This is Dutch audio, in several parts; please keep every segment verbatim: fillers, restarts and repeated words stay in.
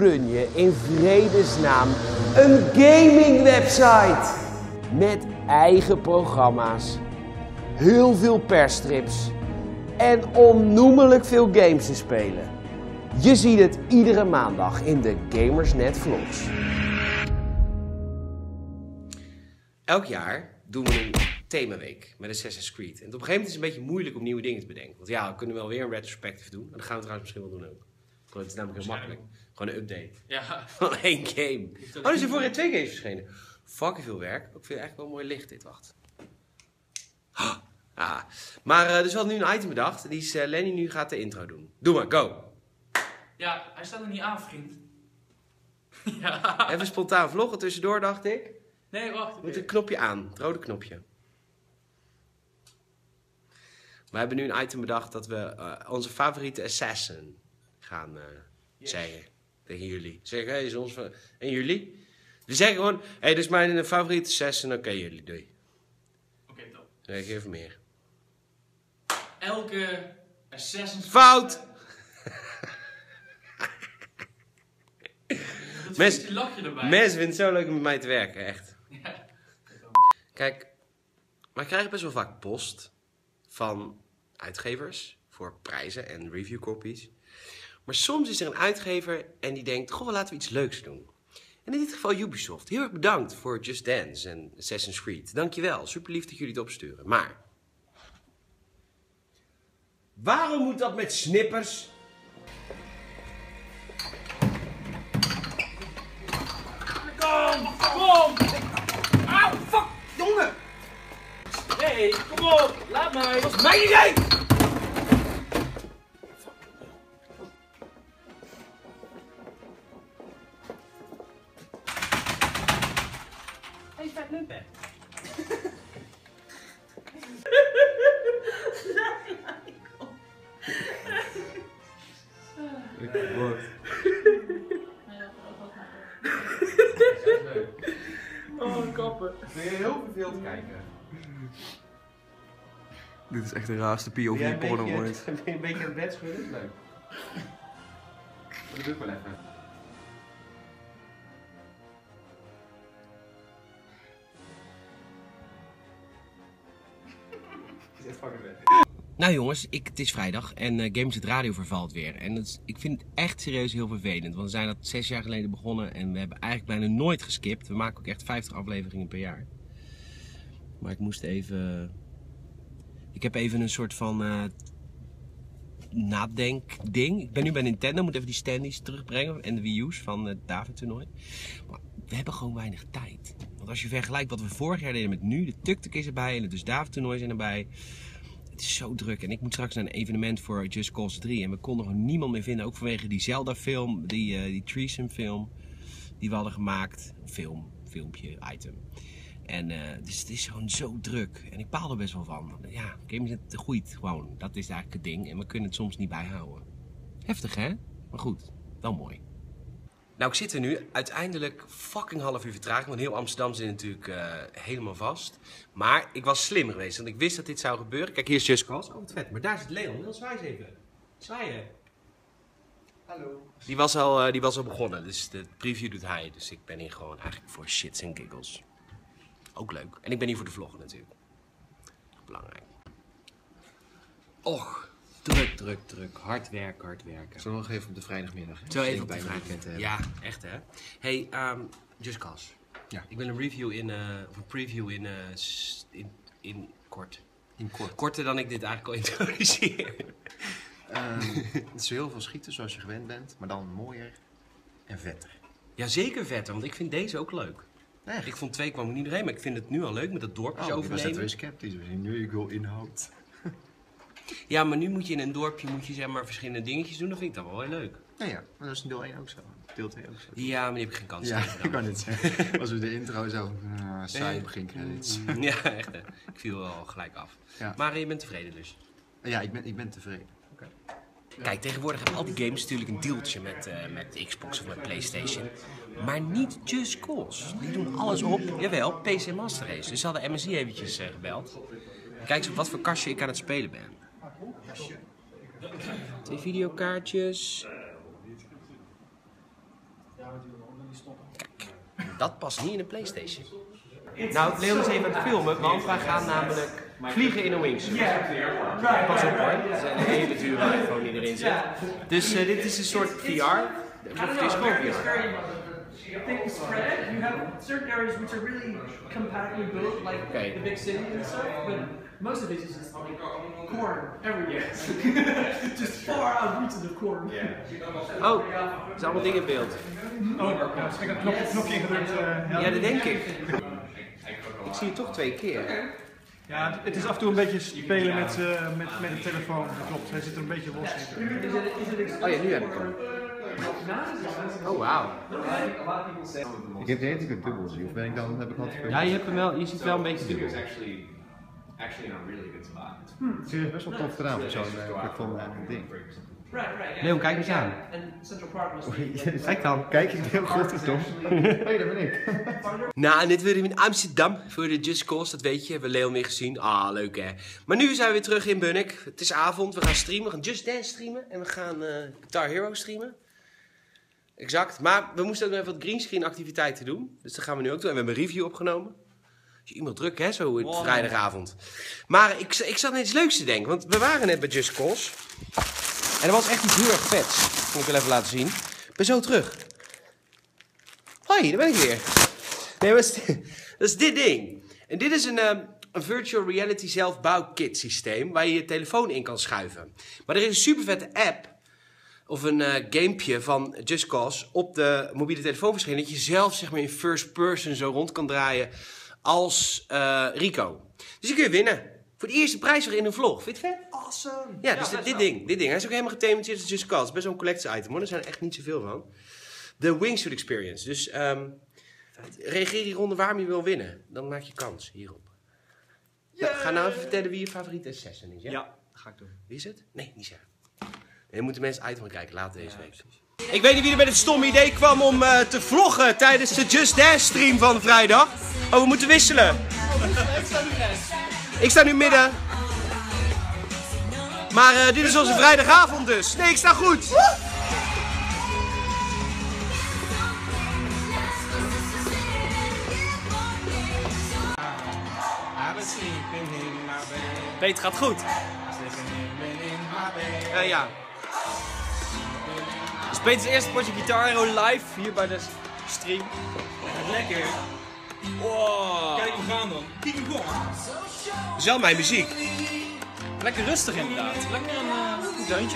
run je in vredesnaam een gaming website? Met eigen programma's, heel veel persstrips en onnoemelijk veel games te spelen. Je ziet het iedere maandag in de Gamersnet Vlogs. Elk jaar doen we een themaweek met Assassin's Creed. En op een gegeven moment is het een beetje moeilijk om nieuwe dingen te bedenken. Want ja, we kunnen wel weer een retrospective doen. En dat gaan we trouwens misschien wel doen ook. Want het is namelijk heel makkelijk. Gewoon een update. Ja. Van één game. Oh, er zijn vorige twee games verschenen. Fucking veel werk. Ik vind het eigenlijk wel mooi licht dit. Wacht. Ah. Maar uh, dus we hadden nu een item bedacht. Die is uh, Lenny nu gaat de intro doen. Doe maar, go. Ja, hij staat er niet aan, vriend. Ja. Even spontaan vloggen tussendoor, dacht ik. Nee, wacht. Met het knopje aan. Het rode knopje. We hebben nu een item bedacht dat we uh, onze favoriete assassin gaan uh, yes. zeggen tegen jullie. Zeggen, hé, hey, is ons van... En jullie? We zeggen gewoon, hé, hey, dit is mijn favoriete assassin. Oké, okay, jullie, doei. Oké, okay, top. Nee, geef meer. Elke assassin... Fout! Mensen Mensen vinden het zo leuk om met mij te werken, echt. Ja. Kijk, wij krijgen best wel vaak post van uitgevers voor prijzen en review copies. Maar soms is er een uitgever en die denkt, goh, laten we iets leuks doen. En in dit geval Ubisoft. Heel erg bedankt voor Just Dance en Assassin's Creed. Dankjewel, super lief dat jullie het opsturen. Maar waarom moet dat met snippers? Kom, kom! Auw, fuck, jongen! Nee, kom op, laat mij. Dat was mijn idee! Hé, vet nu, Ben. Ik word. Oh, kappen. Ben je heel verveeld kijken? Dit is echt de raarste P O V porno ooit. Ben je een beetje aan het bed schudden? Leuk. Dat doe ik wel even. Is echt fucking vet. Nou jongens, ik, het is vrijdag en uh, Gamersnet Radio vervalt weer. En het is, ik vind het echt serieus heel vervelend. Want we zijn dat zes jaar geleden begonnen en we hebben eigenlijk bijna nooit geskipt. We maken ook echt vijftig afleveringen per jaar. Maar ik moest even... Ik heb even een soort van uh, nadenkding. Ik ben nu bij Nintendo, moet even die standees terugbrengen en de Wii U's van het David toernooi. Maar we hebben gewoon weinig tijd. Want als je vergelijkt wat we vorig jaar deden met nu, de Tuk-Tuk is erbij en de dus David toernooi zijn erbij. Het is zo druk en ik moet straks naar een evenement voor Just Cause drie en we konden gewoon niemand meer vinden. Ook vanwege die Zelda film, die, uh, die Threesome film die we hadden gemaakt. Film, filmpje, item. En uh, dus het is gewoon zo druk en ik baal er best wel van. Ja, Gamersnet groeit gewoon, dat is eigenlijk het ding en we kunnen het soms niet bijhouden. Heftig hè? Maar goed, wel mooi. Nou, ik zit er nu uiteindelijk fucking half uur vertraging, want heel Amsterdam zit natuurlijk uh, helemaal vast. Maar ik was slim geweest, want ik wist dat dit zou gebeuren. Kijk, hier is Just Cause. Oh, wat vet. Maar daar zit Leon. Leon, zwaai eens even. Zwaaien. Hallo. Die was, al, uh, die was al begonnen, dus de preview doet hij. Dus ik ben hier gewoon eigenlijk voor shits en giggles. Ook leuk. En ik ben hier voor de vlog natuurlijk. Belangrijk. Och. Druk, druk, druk. Hard werken, hard werken. Zullen we nog even op de vrijdagmiddag? Hè? Zo even op de vrijdagmiddag. Ja, echt hè. Hey, um, Just Cause. Ja. Ik wil een review in, uh, of een preview in, uh, in, in kort. In kort. Korter dan ik dit eigenlijk al introduceer. Um, het is heel veel schieten zoals je gewend bent, maar dan mooier en vetter. Ja, zeker vetter, want ik vind deze ook leuk. Echt? Ik vond twee kwam er niet doorheen, maar ik vind het nu al leuk met dat dorpje oh, overnemen. Oh, was weer sceptisch. We zien nu, ik wil inhoud. Ja, maar nu moet je in een dorpje moet je zeg maar verschillende dingetjes doen. Dat vind ik dan wel heel leuk. Ja, ja, maar dat is in deel één ook zo. Deel twee ook zo. Ja, maar die heb ik geen kans. Ja, ik kan het zeggen. Als we de intro zo uh, saai begin credits. Ja, echt hè. Ik viel wel gelijk af. Ja. Maar je bent tevreden dus? Ja, ik ben, ik ben tevreden. Okay. Kijk, tegenwoordig hebben al die games natuurlijk een dealtje met, uh, met Xbox of met PlayStation. Maar niet Just Cause. Die doen alles op, jawel, P C Master Race. Dus ze hadden M S I eventjes uh, gebeld. Kijk eens op wat voor kastje ik aan het spelen ben. Twee videokaartjes. Dat past niet in een PlayStation. Nou, Leon is even aan het filmen, want wij gaan namelijk vliegen in een wingsuit. Pas op hoor, het is een hele dure iPhone die erin zit. Dus uh, dit is een soort V R. Het is gewoon V R. Things spread. You have certain areas which are really compactly built, like Okay. the big city and stuff. But most of it is just like corn everywhere. Just far out reaches of corn. Oh, er zijn allemaal dingen in beeld. Oh, ja, dus ik heb een knopje, knopje ingedrukt. Uh, ja. Ja, dat denk ik. Ik zie je toch twee keer. Ja, het is af en toe een beetje spelen met, uh, met, met de telefoon. Dat klopt, hij zit er een beetje los in. Oh ja, nu heb ik hem. Oh, wauw. Ik heb de hele tijd dubbel zien, of ben ik dan, heb ik altijd... Ja, je, hebt hem wel, je ziet wel een beetje dubbel. Het is best wel tof gedaan voor zo'n uh, ding. Right, right. Yeah. Leon, kijk eens aan. And Central Park must be. Kijk dan. Kijk ik heel goed, Tom? Hé, daar ben ik. Nou, en dit weer in Amsterdam voor de Just Cause, dat weet je. Hebben we Leon weer gezien. Ah, leuk hè. Maar nu zijn we weer terug in Bunnik. Het is avond, we gaan streamen. We gaan Just Dance streamen en we gaan uh, Guitar Hero streamen. Exact. Maar we moesten ook nog even wat greenscreen activiteiten doen. Dus dat gaan we nu ook doen. En we hebben een review opgenomen. Is je iemand druk hè, zo in vrijdagavond. Maar ik, ik zat net iets leuks te denken, want we waren net bij Just Cause. En er was echt iets heel erg vets. Dat kan ik wel even laten zien. Ik ben zo terug. Hoi, daar ben ik weer. Nee, dat is, dat is dit ding. En dit is een, um, een virtual reality zelfbouwkit systeem waar je je telefoon in kan schuiven. Maar er is een super vette app of een uh, gamepje van Just Cause op de mobiele telefoon verschenen. Dat je zelf zeg maar in first person zo rond kan draaien als uh, Rico. Dus je kun je winnen. Voor de eerste prijs weer in een vlog. Vind je het vet? Awesome! Ja, dus dit, dit ding. Dit ding. Hij is ook helemaal gethematiseerd als Just Cause. Het is best wel een collectie item hoor. Er zijn er echt niet zoveel van. De Wingsuit Experience. Dus um, reageer hieronder waarom je wil winnen. Dan maak je kans hierop. Nou, ga nou even vertellen wie je favoriete assassin is. Ja? Ja, dat ga ik doen. Wie is het? Nee, niet zeggen. Nee, dan moeten mensen item gaan kijken later deze week. Ik weet niet wie er met het stomme idee kwam om uh, te vloggen tijdens de Just Dance stream van vrijdag. Oh, we moeten wisselen. Ik sta nu rechts. Ik sta nu midden. Maar uh, dit is onze vrijdagavond dus. Nee, ik sta goed. Peter gaat goed. Uh, ja. Dus Peter's eerste potje Guitar Hero live hier bij de stream. Lekker. Wow. Kijk, we gaan dan. Kijk, we gaan. Dat is wel mijn muziek. Lekker rustig inderdaad. Lekker een uh, deuntje.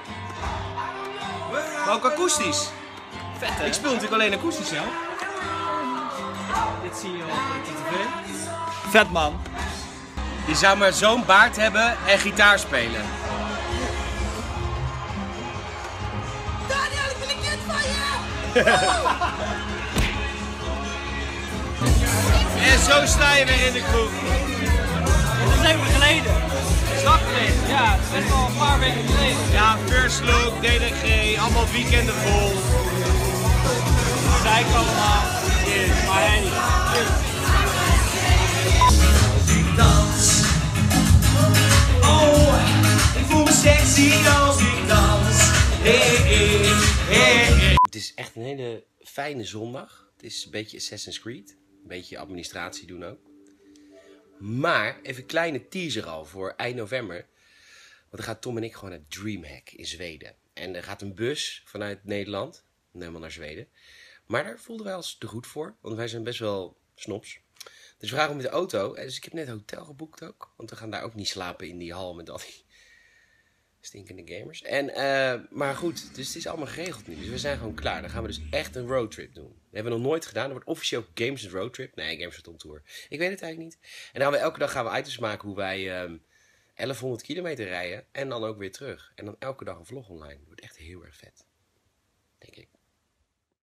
Maar ook akoestisch. Vet hè? Ik speel natuurlijk alleen akoestisch zelf. Dit zie je op de tv. Vet man. Je zou maar zo'n baard hebben en gitaar spelen. Daniel, ik ben een kind van je! En zo sta je weer in de kroeg. Dat is even geleden. Stap geleden. Ja, het is best wel een paar weken geleden. Ja, First Look, D D G, allemaal weekenden vol. Dat zei ik allemaal. Yes. Maar hey. Ik dans. Oh, ik voel me sexy als ik dans. Hey, hey, hey, hey. Het is echt een hele fijne zondag. Het is een beetje Assassin's Creed. Een beetje administratie doen ook. Maar even een kleine teaser al voor eind november. Want dan gaat Tom en ik gewoon naar Dreamhack in Zweden. En er gaat een bus vanuit Nederland helemaal naar Zweden. Maar daar voelden wij ons te goed voor. Want wij zijn best wel snops. Dus we gaan gewoon met de auto. Dus ik heb net een hotel geboekt ook. Want we gaan daar ook niet slapen in die hal met al die stinkende gamers. En, uh, maar goed, dus het is allemaal geregeld nu. Dus we zijn gewoon klaar. Dan gaan we dus echt een roadtrip doen. Dat hebben we nog nooit gedaan. Er wordt officieel Games Roadtrip. Nee, Games on Tour. Ik weet het eigenlijk niet. En dan gaan we elke dag gaan we items maken hoe wij um, elfhonderd kilometer rijden. En dan ook weer terug. En dan elke dag een vlog online. Dat wordt echt heel erg vet. Denk ik.